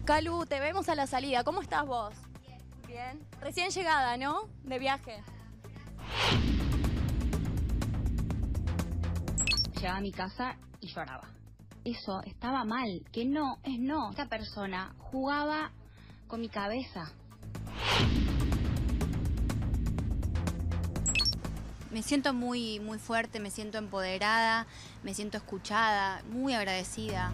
Calu, te vemos a la salida. ¿Cómo estás vos? Bien. Recién llegada, ¿no? De viaje. Llegaba a mi casa y lloraba. Eso estaba mal, que no, es no. Esta persona jugaba con mi cabeza. Me siento muy fuerte, me siento empoderada, me siento escuchada, muy agradecida.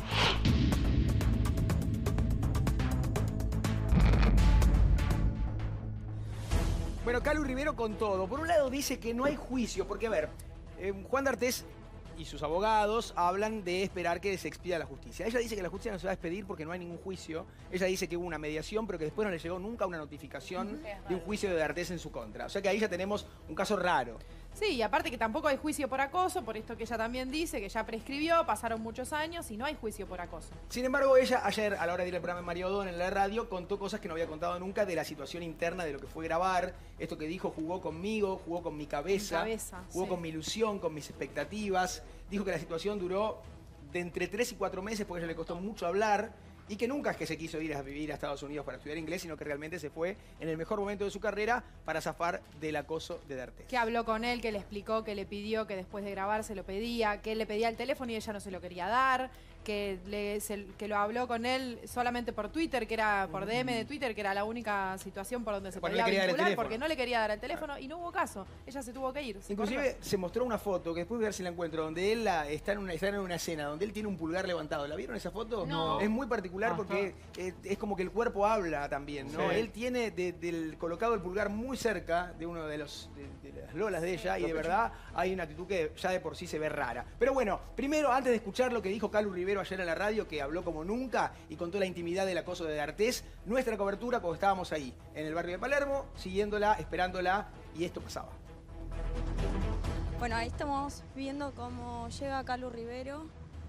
Bueno, Calu Rivero con todo. Por un lado dice que no hay juicio, porque a ver, Juan D'Artés y sus abogados hablan de esperar que se expida la justicia. Ella dice que la justicia no se va a expedir porque no hay ningún juicio. Ella dice que hubo una mediación, pero que después no le llegó nunca una notificación de un juicio de D'Artés en su contra. O sea que ahí ya tenemos un caso raro. Sí, y aparte que tampoco hay juicio por acoso, por esto que ella también dice, que ya prescribió, pasaron muchos años y no hay juicio por acoso. Sin embargo, ella ayer, a la hora de ir al programa de Mario O'Donnell en la radio, contó cosas que no había contado nunca de la situación interna de lo que fue grabar. Esto que dijo, jugó conmigo, jugó con mi cabeza, jugó sí. con mi ilusión, con mis expectativas. Dijo que la situación duró de entre 3 y 4 meses porque a ella le costó mucho hablar. Y que nunca es que se quiso ir a vivir a Estados Unidos para estudiar inglés, sino que realmente se fue en el mejor momento de su carrera para zafar del acoso de D'Artés. Que habló con él, que le explicó, que le pidió que después de grabar se lo pedía, que él le pedía el teléfono y ella no se lo quería dar, que lo habló con él solamente por Twitter, que era por DM de Twitter, que era la única situación por donde se podía vincular, porque no le quería dar el teléfono y no hubo caso. Ella se tuvo que ir. Inclusive se mostró una foto, que después voy a ver si la encuentro, donde él está en una escena, donde él tiene un pulgar levantado. ¿La vieron esa foto? No. Es muy particular porque es como que el cuerpo habla también, ¿no? Sí. Él tiene colocado el pulgar muy cerca de uno de las lolas de ella y de verdad hay una actitud que ya de por sí se ve rara. Pero bueno, primero, antes de escuchar lo que dijo Calu Rivero ayer en la radio, que habló como nunca y contó la intimidad del acoso de D'Artés, nuestra cobertura cuando estábamos ahí, en el barrio de Palermo, siguiéndola, esperándola, y esto pasaba. Bueno, ahí estamos viendo cómo llega Calu Rivero.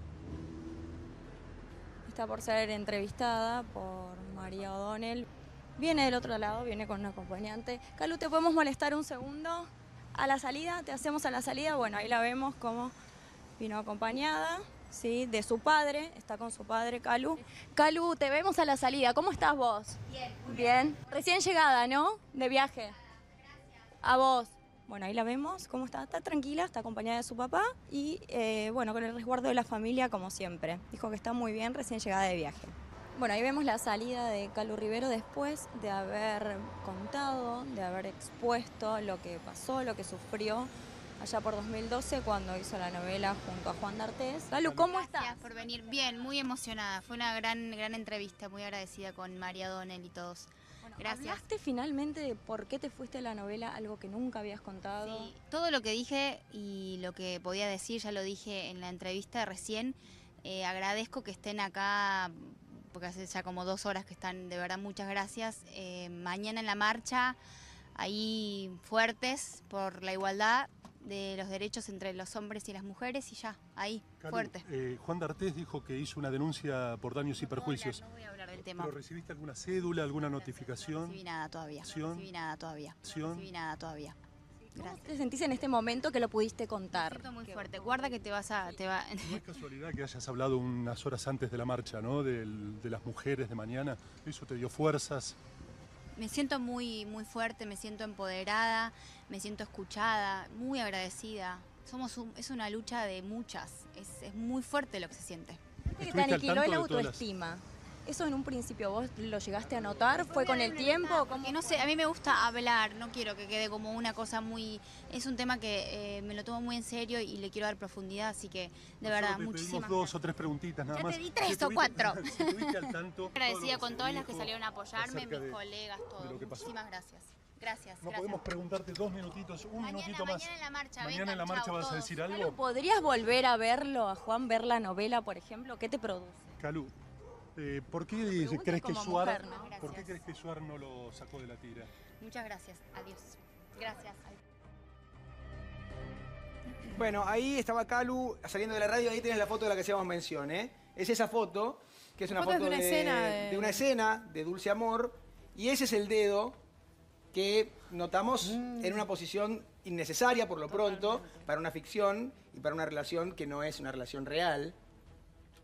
Está por ser entrevistada por María O'Donnell. Viene del otro lado, viene con un acompañante. Calu, ¿te podemos molestar un segundo? A la salida, te hacemos a la salida. Bueno, ahí la vemos como vino acompañada, ¿sí? De su padre, está con su padre, Calu. Calu, te vemos a la salida. ¿Cómo estás vos? Bien. Bien. Recién llegada, ¿no? De viaje. A vos. Bueno, ahí la vemos, cómo está tranquila, está acompañada de su papá y bueno, con el resguardo de la familia como siempre. Dijo que está muy bien, recién llegada de viaje. Bueno, ahí vemos la salida de Calu Rivero después de haber contado, de haber expuesto lo que pasó, lo que sufrió allá por 2012 cuando hizo la novela junto a Juan D'Artés. Calu, ¿cómo estás? Gracias por venir. Bien, muy emocionada. Fue una gran entrevista, muy agradecida con María O'Donnell y todos. Bueno, gracias. ¿Hablaste finalmente de por qué te fuiste a la novela, algo que nunca habías contado? Sí, todo lo que dije y lo que podía decir ya lo dije en la entrevista recién. Agradezco que estén acá, porque hace ya como 2 horas que están, de verdad, muchas gracias. Mañana en la marcha, ahí fuertes por la igualdad de los derechos entre los hombres y las mujeres y ya, ahí, Calu, fuerte. Juan D'Artés dijo que hizo una denuncia por daños y perjuicios. No voy a hablar del tema. ¿Pero recibiste alguna cédula, alguna notificación? No recibí nada todavía. No recibí nada todavía. No recibí nada todavía. ¿Cómo te sentís en este momento que lo pudiste contar? Me siento muy fuerte. Guarda que te vas a... No es casualidad que hayas hablado unas horas antes de la marcha, ¿no? De las mujeres de mañana. ¿Eso te dio fuerzas? Me siento muy fuerte, me siento empoderada, me siento escuchada, muy agradecida. Es una lucha de muchas, es muy fuerte lo que se siente. ¿Que te aniquiló la autoestima? ¿Eso en un principio vos lo llegaste a notar? ¿Fue con el tiempo? Porque no sé, a mí me gusta hablar, no quiero que quede como una cosa muy... Es un tema que me lo tomo muy en serio y le quiero dar profundidad, así que de verdad, muchísimas gracias. 2 o 3 preguntitas nada más. Ya te di 3 o 4. Si estuviste al tanto... Agradecida con todas las que salieron a apoyarme, mis colegas, todo. Muchísimas gracias. Gracias. No podemos preguntarte 2 minutitos, un minutito más. Mañana en la marcha, Mañana en la marcha vas a decir algo. Calu, ¿podrías volver a verlo, a Juan, ver la novela, por ejemplo? ¿Qué te produce? Calu, ¿por qué crees que mujer, Suar, ¿no? ¿por qué crees que Suar no lo sacó de la tira? Muchas gracias. Adiós. Gracias. Bueno, ahí estaba Calu saliendo de la radio, ahí tenés la foto de la que hacíamos mención, ¿eh? Es esa foto, que es una foto de una escena de Dulce Amor, y ese es el dedo que notamos en una posición innecesaria por lo pronto, para una ficción y para una relación que no es una relación real.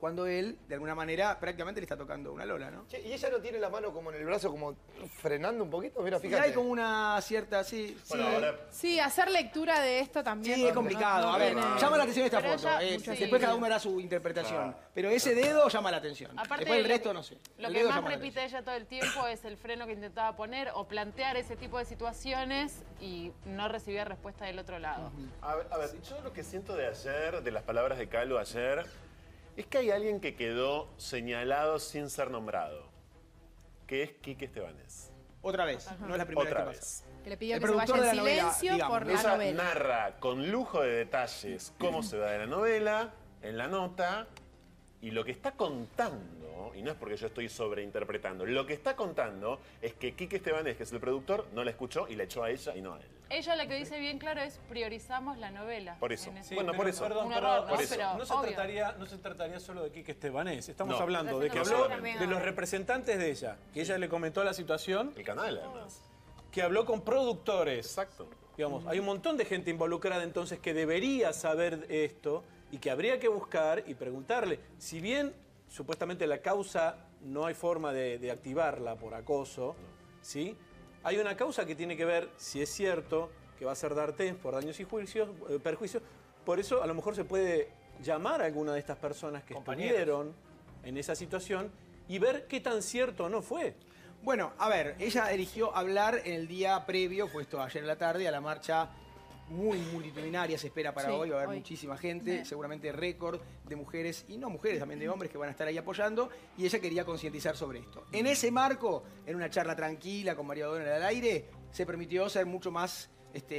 cuando él, de alguna manera, prácticamente le está tocando una Lola, ¿no? Che, ¿y ella no tiene la mano como en el brazo, como frenando un poquito? Mira, Y fíjate. hay como una cierta, sí. Bueno, ahora, Sí, hacer lectura de esto también. Sí, es complicado. A ver, tiene- llama la atención esta Pero foto. ella- sí. Después cada uno hará su interpretación. Pero ese dedo llama la atención. Aparte, Después el resto no sé. Lo El que dedo más llama la repite atención. ella todo el tiempo es el freno que intentaba poner o plantear ese tipo de situaciones y no recibía respuesta del otro lado. a ver, yo lo que siento de ayer, de las palabras de Calu ayer, es que hay alguien que quedó señalado sin ser nombrado, que es Quique Estebanés. Otra vez, no es la primera Otra vez que pasa. vez. Que le pidió El que se vaya productor en de la novela, silencio digamos, por ¿no? la Ella novela. narra con lujo de detalles cómo se va de la novela, en la nota, y lo que está contando, y no es porque yo estoy sobreinterpretando, lo que está contando es que Quique Estebanés, que es el productor, no la escuchó y la echó a ella y no a él. Ella lo que dice bien claro es priorizamos la novela. Por eso. En ese- Sí, bueno, por eso. Perdón, Un pero error, ¿no? por eso. Pero no se obvio. trataría solo de Quique Estebanés. Estamos No. hablando de que Nosotros habló también de los ahora. representantes de ella, que ella le comentó la situación, El canal, además. que habló con productores. Exacto. Digamos, hay un montón de gente involucrada entonces que debería saber esto y que habría que buscar y preguntarle. Si bien supuestamente la causa no hay forma de activarla por acoso, ¿sí? Hay una causa que tiene que ver si es cierto que va a ser D'Artés por daños y perjuicios. Por eso a lo mejor se puede llamar a alguna de estas personas que estuvieron en esa situación y ver qué tan cierto o no fue. Bueno, a ver, ella eligió hablar en el día previo, fue esto ayer en la tarde, a la marcha muy multitudinaria, se espera para Sí, hoy, va a haber hoy. muchísima gente, seguramente récord de mujeres, y no mujeres, también de hombres que van a estar ahí apoyando, y ella quería concientizar sobre esto. En ese marco, en una charla tranquila con María O'Donnell al aire, se permitió ser mucho más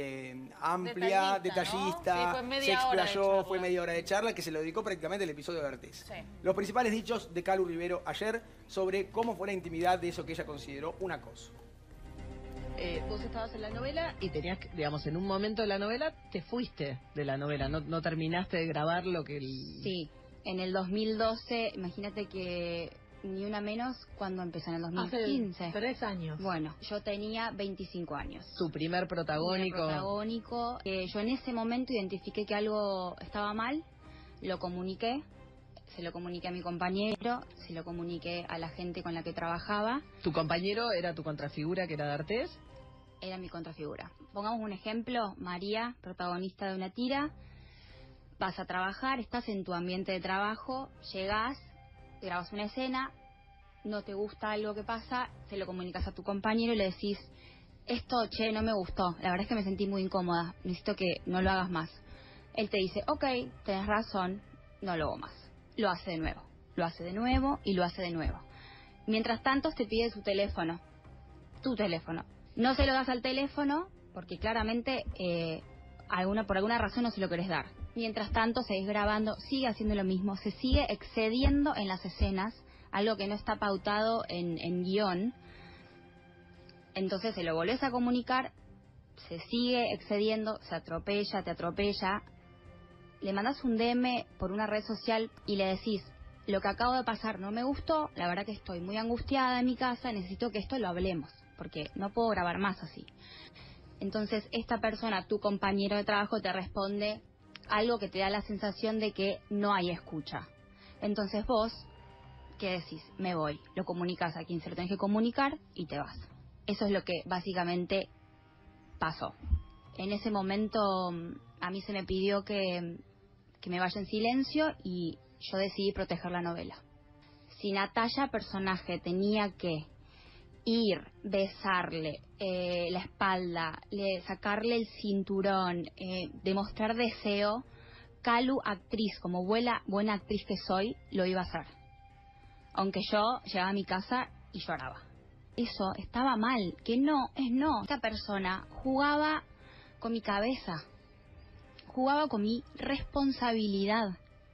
amplia, Detallista, ¿no? Sí, detallista, fue se media hora de explayó, charla. fue media hora de charla que se lo dedicó prácticamente al episodio de D'Artés. Sí. Los principales dichos de Calu Rivero ayer sobre cómo fue la intimidad de eso que ella consideró un acoso. Vos estabas en la novela y tenías que, digamos, en un momento de la novela te fuiste de la novela, no terminaste de grabar lo que... Sí, en el 2012, imagínate que ni una menos cuando empezó en el 2015. Hace 3 años. Bueno, yo tenía 25 años. Tu primer protagónico. Protagónico. Yo en ese momento identifiqué que algo estaba mal, lo comuniqué, se lo comuniqué a mi compañero, se lo comuniqué a la gente con la que trabajaba. ¿Tu compañero era tu contrafigura, que era D'Artés? Era mi contrafigura. Pongamos un ejemplo, María, protagonista de una tira, vas a trabajar, estás en tu ambiente de trabajo, llegás, grabas una escena, no te gusta algo que pasa, se lo comunicas a tu compañero y le decís, esto, che, no me gustó, la verdad es que me sentí muy incómoda, necesito que no lo hagas más. Él te dice, ok, tenés razón, no lo hago más. Lo hace de nuevo, lo hace de nuevo y lo hace de nuevo. Mientras tanto te pide su teléfono, tu teléfono. No se lo das al teléfono porque claramente por alguna razón no se lo querés dar. Mientras tanto seguís grabando, sigue haciendo lo mismo, se sigue excediendo en las escenas, algo que no está pautado en guión. Entonces se lo volvés a comunicar, se sigue excediendo, se atropella, te atropella. Le mandás un DM por una red social y le decís, lo que acabo de pasar no me gustó, la verdad que estoy muy angustiada en mi casa, necesito que esto lo hablemos, porque no puedo grabar más así. Entonces esta persona, tu compañero de trabajo, te responde algo que te da la sensación de que no hay escucha. Entonces vos, ¿qué decís? Me voy. Lo comunicas a quien se lo tenés que comunicar y te vas. Eso es lo que básicamente pasó. En ese momento a mí se me pidió que me vaya en silencio y yo decidí proteger la novela. Si Natalia, personaje, tenía que ir, besarle la espalda, sacarle el cinturón, demostrar deseo, Calu, actriz, como buena actriz que soy, lo iba a hacer. Aunque yo llegaba a mi casa y lloraba. Eso estaba mal, que no, es no. Esta persona jugaba con mi cabeza, jugaba con mi responsabilidad,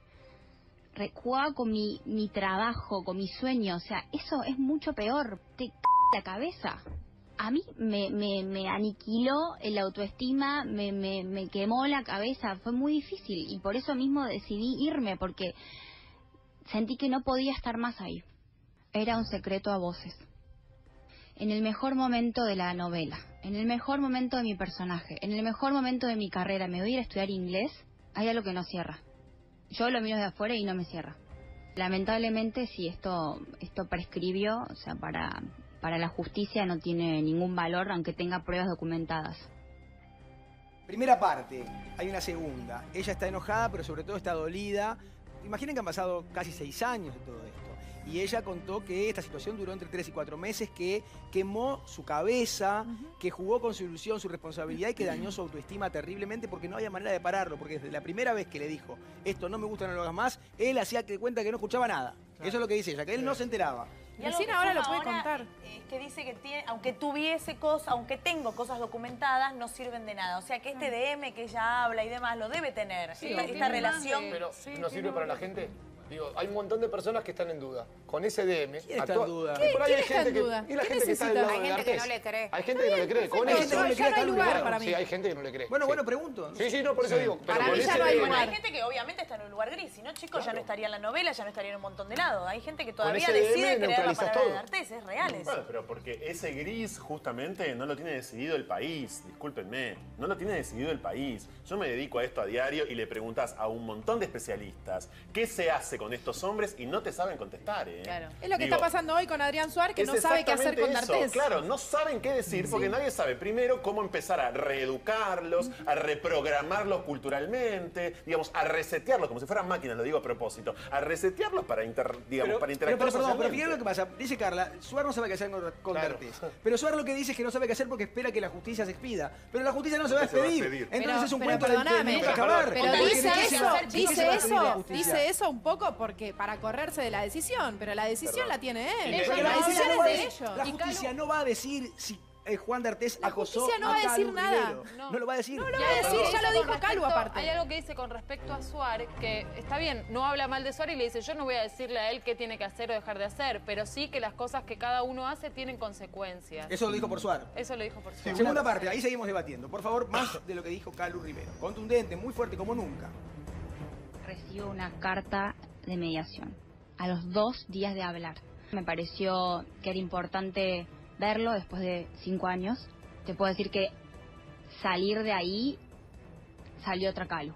jugaba con mi trabajo, con mi sueño. O sea, eso es mucho peor, te la cabeza. A mí me aniquiló el autoestima, me quemó la cabeza, fue muy difícil y por eso mismo decidí irme porque sentí que no podía estar más ahí. Era un secreto a voces. En el mejor momento de la novela, en el mejor momento de mi personaje, en el mejor momento de mi carrera, me voy a ir a estudiar inglés, hay algo que no cierra. Yo lo miro de afuera y no me cierra. Lamentablemente, sí, esto prescribió, o sea, para la justicia no tiene ningún valor, aunque tenga pruebas documentadas. Primera parte, hay una segunda. Ella está enojada, pero sobre todo está dolida. Imaginen que han pasado casi 6 años de todo esto. Y ella contó que esta situación duró entre 3 y 4 meses, que quemó su cabeza, que jugó con su ilusión, su responsabilidad y que dañó su autoestima terriblemente porque no había manera de pararlo. Porque desde la primera vez que le dijo, esto no me gusta, no lo hagas más, él hacía de cuenta que no escuchaba nada. Claro. Eso es lo que dice ella, que él no se enteraba. Y recién ahora lo puede contar. Que dice que tiene, aunque tengo cosas documentadas, no sirven de nada. O sea que este DM que ella habla y demás lo debe tener. Sí, esta relación. Pero ¿no sirve para la gente? Digo, hay un montón de personas que están en duda. Con ese DM... ¿Quién está en duda? Por ahí hay está gente en duda? y la gente que está del lado de Hay gente que no le cree. Hay gente que no le cree. Con hay gente que no le cree, no hay lugar para mí. Sí, hay gente que no le cree. Bueno, pregunto. Sí, no, por eso digo. Pero para mí ya no hay lugar. Hay gente que obviamente está en un lugar gris. Si no, chicos, claro, ya no estaría en la novela, ya no estaría en un montón de lados. Hay gente que todavía decide creer la palabra de D'Artés. Es real eso. Bueno, pero porque ese gris justamente no lo tiene decidido el país. Discúlpenme. No lo tiene decidido el país. Yo me dedico a esto a diario y le preguntás a un montón de especialistas qué se hace con estos hombres y no te saben contestar, ¿eh? Claro. Es lo que está pasando hoy con Adrián Suárez, que no sabe qué hacer con D'Artés. Claro, no saben qué decir porque nadie sabe primero cómo empezar a reeducarlos, a reprogramarlos culturalmente, digamos, a resetearlos, como si fueran máquinas, lo digo a propósito, a resetearlos para interactuar socialmente. Pero fíjate lo que pasa. Dice Carla, Suárez no sabe qué hacer con D'Artés. Pero Suárez lo que dice es que no sabe qué hacer porque espera que la justicia se expida. Pero la justicia no se va a expedir. Entonces es un cuento de nunca acabar. Pero dice eso un poco porque para correrse de la decisión, pero la decisión la tiene él. La decisión es de ellos. La justicia no va a decir si Juan D'Artés acosó no va a decir nada. No lo va a decir. No lo va a decir, ya lo dijo Calvo aparte. Hay algo que dice con respecto a Suárez, que está bien, no habla mal de Suárez y le dice, yo no voy a decirle a él qué tiene que hacer o dejar de hacer, pero sí que las cosas que cada uno hace tienen consecuencias. Eso lo dijo por Suárez. Eso lo dijo por Suárez. Segunda parte, ahí seguimos debatiendo. Por favor, más de lo que dijo Calu Rivero. Contundente, muy fuerte como nunca. Recibo una carta de mediación a los 2 días de hablar. Me pareció que era importante verlo después de 5 años. Te puedo decir que salir de ahí salió otra Calu.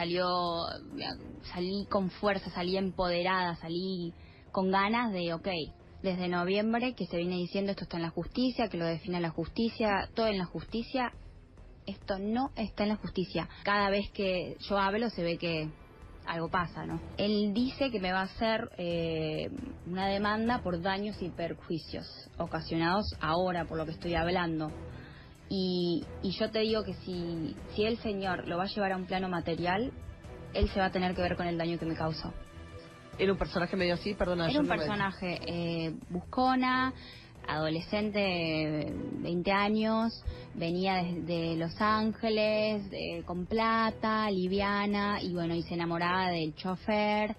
Salí con fuerza, salí empoderada, salí con ganas de, ok, desde noviembre que se viene diciendo esto está en la justicia, que lo define la justicia, todo en la justicia. Esto no está en la justicia. Cada vez que yo hablo se ve que algo pasa, ¿no? Él dice que me va a hacer una demanda por daños y perjuicios ocasionados ahora, por lo que estoy hablando. Y yo te digo que si el señor lo va a llevar a un plano material, él se va a tener que ver con el daño que me causó. ¿Era un personaje medio así? Perdona. Era un personaje buscona, adolescente, 20 años, venía de Los Ángeles, con plata, liviana, y bueno, y se enamoraba del chofer,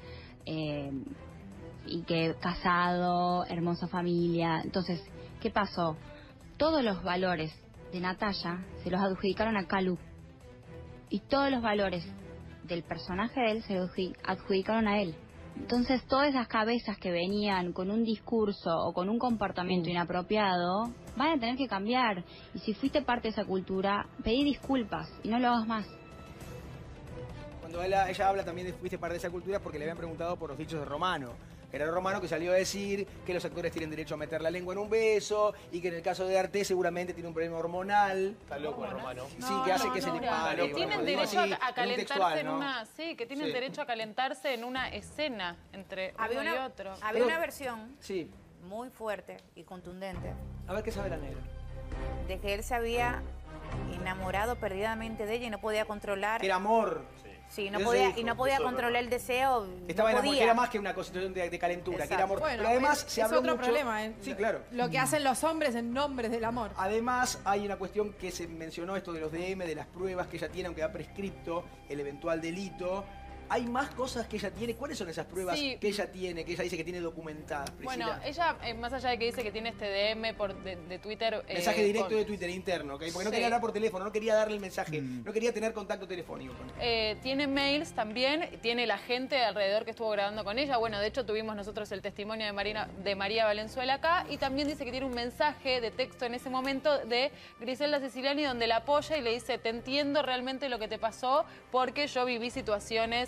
y que casado, hermosa familia. Entonces, ¿qué pasó? Todos los valores de Natalia se los adjudicaron a Calu, y todos los valores del personaje de él se los adjudicaron a él. Entonces, todas esas cabezas que venían con un discurso o con un comportamiento inapropiado van a tener que cambiar. Y si fuiste parte de esa cultura, pedí disculpas y no lo hagas más. Cuando ella habla también de fuiste parte de esa cultura porque le habían preguntado por los dichos de Romano. Era Romano que salió a decir que los actores tienen derecho a meter la lengua en un beso y que en el caso de D'Artés seguramente tiene un problema hormonal. Está loco el Romano. Sí, que hace que se le pare. Que tienen derecho a calentarse en una... Sí, que tienen derecho a calentarse en una escena entre uno y otro. Había una versión muy fuerte y contundente. A ver qué sabe la negra. De que él se había enamorado perdidamente de ella y no podía controlar. Que era amor. Sí, no podía controlar el deseo. Estaba enamorado, que era más que una situación de calentura, Exacto. que era amor. Bueno, pero además se habló otro mucho... problema, Sí, claro. Lo que hacen los hombres en nombre del amor. Además, hay una cuestión que se mencionó, esto de los DM, de las pruebas que ella tiene, aunque ha prescripto el eventual delito. Hay más cosas que ella tiene. ¿Cuáles son esas pruebas que ella tiene, que ella dice que tiene documentadas, Priscila? Bueno, ella, más allá de que dice que tiene este DM de Twitter... Mensaje directo de Twitter, interno, ¿okay? Porque no quería hablar por teléfono, no quería darle el mensaje, no quería tener contacto telefónico. Tiene mails también, tiene la gente alrededor que estuvo grabando con ella. Bueno, de hecho tuvimos nosotros el testimonio de María Valenzuela acá, y también dice que tiene un mensaje de texto en ese momento de Griselda Siciliani donde la apoya y le dice, te entiendo realmente lo que te pasó porque yo viví situaciones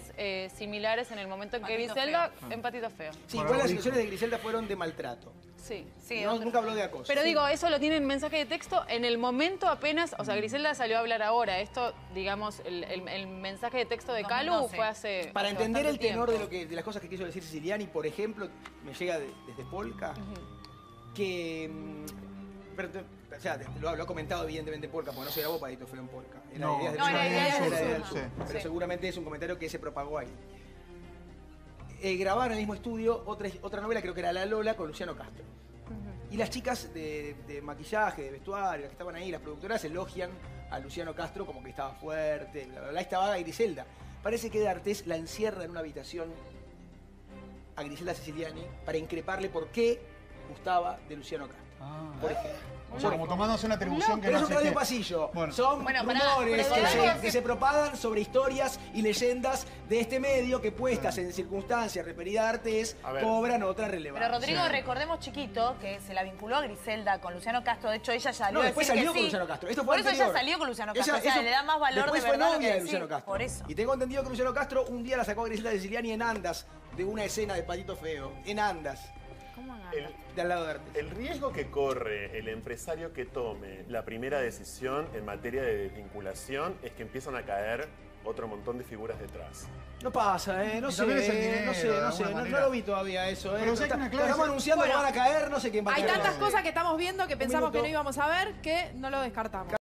similares en el momento en que Patito Griselda, Feo. en Patito Feo. Sí, igual las situaciones de Griselda fueron de maltrato. Sí. Nunca habló de acoso. Pero digo, eso lo tiene en mensaje de texto en el momento apenas, o sea, Griselda salió a hablar ahora. Esto, digamos, el mensaje de texto de Calu 2012. fue hace Para entender bastante el tenor tiempo. de las cosas que quiso decir Siciliani, por ejemplo, me llega desde Polka, que... o sea, lo ha comentado evidentemente Polka, porque no se grabó Patito Feo en Polka. Era No, Ideas del no, Sur. era Ideas del Ideas Sur. del Sí. Pero Sí. seguramente es un comentario que se propagó ahí. Grabaron en el mismo estudio otra novela, creo que era La Lola, con Luciano Castro. Y las chicas de maquillaje, de vestuario, las que estaban ahí, las productoras, elogian a Luciano Castro como que estaba fuerte, bla, bla, bla. Estaba Griselda. Parece que D'Artés la encierra en una habitación a Griselda Siciliani para increparle por qué gustaba de Luciano Castro. Por ejemplo. O sea, como tomándose una atribución que Pero no es un sé radio qué. pasillo. Bueno. Son Bueno, pará, rumores pero que se propagan sobre historias y leyendas de este medio que puestas en circunstancias referidas a D'Artés A ver. cobran otra relevancia. Pero Rodrigo, recordemos chiquito que se la vinculó a Griselda con Luciano Castro. De hecho, ella ya No, después salió con Luciano Castro. Esto fue Por eso ella anterior. salió con Luciano Ella- Castro. O sea, eso- le da más valor después de fue verdad. novia lo de que Luciano decir. Castro. Por eso. Y tengo entendido que Luciano Castro un día la sacó a Griselda Siciliani en Andas, de una escena de Patito Feo. En Andas, ¿Cómo no? de al lado de D'Artés. El riesgo que corre el empresario que tome la primera decisión en materia de desvinculación es que empiezan a caer otro montón de figuras detrás. No pasa, no Y sé, también es el dinero, no sé, de no alguna no manera. lo vi todavía eso. Pero si hay una clave- Estamos anunciando Bueno, que van a caer, no sé quién va a Hay caer. tantas cosas que estamos viendo que pensamos que minuto. no íbamos a ver que no lo descartamos.